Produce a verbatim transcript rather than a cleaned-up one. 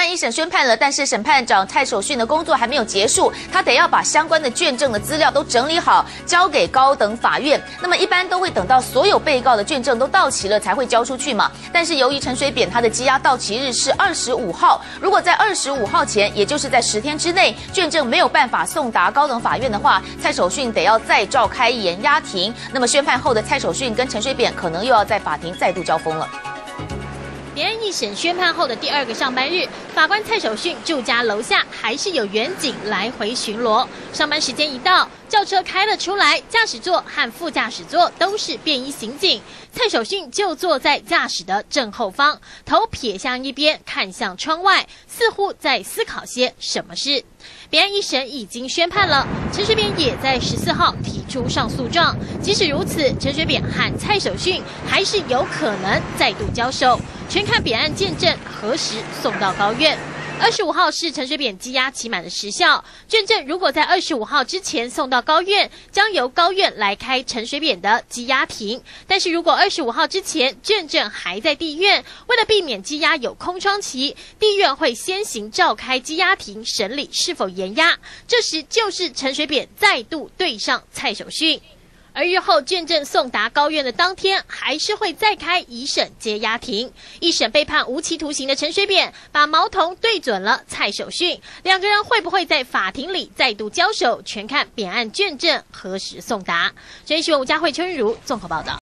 案一审宣判了，但是审判长蔡守训的工作还没有结束，他得要把相关的卷证的资料都整理好，交给高等法院。那么一般都会等到所有被告的卷证都到齐了才会交出去嘛。但是由于陈水扁他的羁押到期日是二十五号，如果在二十五号前，也就是在十天之内，卷证没有办法送达高等法院的话，蔡守训得要再召开延押庭。那么宣判后的蔡守训跟陈水扁可能又要在法庭再度交锋了。 别案一审宣判后的第二个上班日，法官蔡守训住家楼下还是有员警来回巡逻。上班时间一到，轿车开了出来，驾驶座和副驾驶座都是便衣刑警。蔡守训就坐在驾驶的正后方，头撇向一边，看向窗外，似乎在思考些什么事。别案一审已经宣判了，陈水扁也在十四号提出上诉状。即使如此，陈水扁和蔡守训还是有可能再度交手，全看别案见证何时送到高院。二十五号是陈水扁羁押期满的时效，卷证如果在二十五号之前送到高院，将由高院来开陈水扁的羁押庭。但是如果二十五号之前卷证还在地院，为了避免羁押有空窗期，地院会先行召开羁押庭审理是否延押，这时就是陈水扁再度对上蔡守训。而日后卷证送达高院的当天，还是会再开一审接押庭。一审被判无期徒刑的陈水扁，把矛头对准了蔡守训，两个人会不会在法庭里再度交手，全看扁案卷证何时送达。真新闻吴佳慧、邱玉如综合报道。